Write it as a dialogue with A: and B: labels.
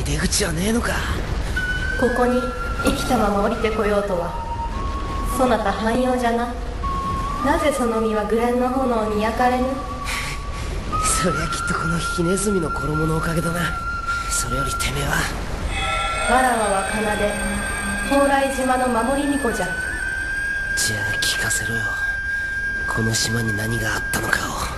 A: 出口はねえのか。
B: ここに生きたまま降りてこようとはそなた汎用じゃな。なぜその身はグレンの炎に焼かれぬ。
A: そりゃきっとこのヒネズミの衣のおかげだな。それよりてめえは。
B: わらわは奏で蓬莱島の守り巫女じゃ。
A: じゃあ聞かせろよ、この島に何があったのかを。